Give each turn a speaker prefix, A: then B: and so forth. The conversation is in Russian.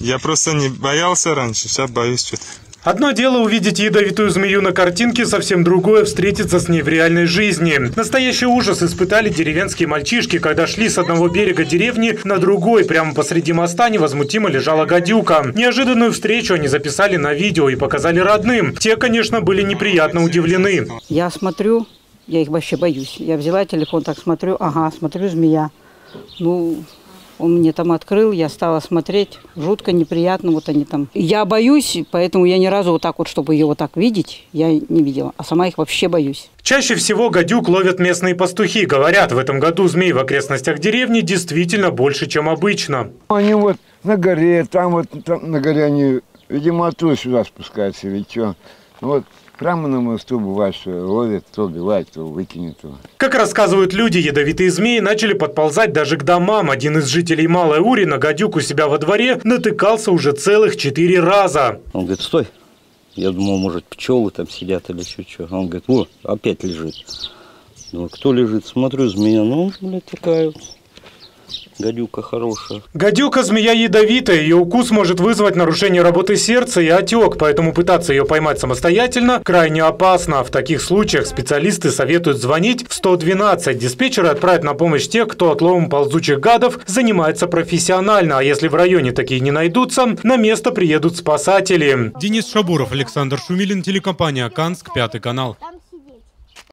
A: Я просто не боялся раньше, сейчас боюсь что-то.
B: Одно дело увидеть ядовитую змею на картинке, совсем другое встретиться с ней в реальной жизни. Настоящий ужас испытали деревенские мальчишки, когда шли с одного берега деревни на другой. Прямо посреди моста невозмутимо лежала гадюка. Неожиданную встречу они записали на видео и показали родным. Те, конечно, были неприятно удивлены.
C: Я смотрю, я их вообще боюсь. Я взяла телефон, так смотрю, ага, смотрю, змея. Ну... Он мне там открыл, я стала смотреть. Жутко, неприятно, вот они там. Я боюсь, поэтому я ни разу вот так вот, чтобы ее вот так видеть, я не видела. А сама их вообще боюсь.
B: Чаще всего гадюк ловят местные пастухи. Говорят, в этом году змей в окрестностях деревни действительно больше, чем обычно.
D: Они вот на горе, там на горе они, видимо, оттуда сюда спускаются или что. Вот. Прямо на мосту бывает, что ловят, то убивает, то выкинет.
B: Как рассказывают люди, ядовитые змеи начали подползать даже к домам. Один из жителей Малой Ури на гадюк у себя во дворе натыкался уже целых 4 раза.
E: Он говорит, стой. Я думал, может, пчелы там сидят или что. Он говорит, вот, опять лежит. Ну, кто лежит? Смотрю, змея, ну, блядь, такая вот. Гадюка хорошая.
B: Гадюка – змея ядовитая. Ее укус может вызвать нарушение работы сердца и отек, поэтому пытаться ее поймать самостоятельно крайне опасно. В таких случаях специалисты советуют звонить в 112. Диспетчеры отправят на помощь тех, кто отловом ползучих гадов занимается профессионально. А если в районе такие не найдутся, на место приедут спасатели.
F: Денис Шабуров, Александр Шумилин, телекомпания «Канск», 5 канал.